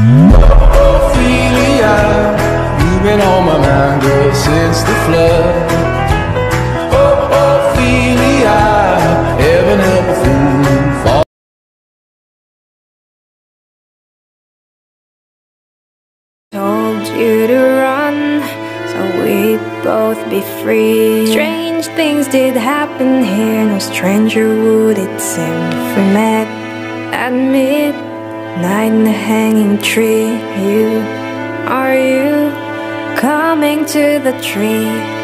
Ophelia, you've been on my mind, girl, since the flood. Oh, Ophelia, heaven help a fool fall. Told you to run, so we'd both be free. Strange things did happen here, no stranger would it seem if we met at midnight in the hanging tree. Are you coming to the tree?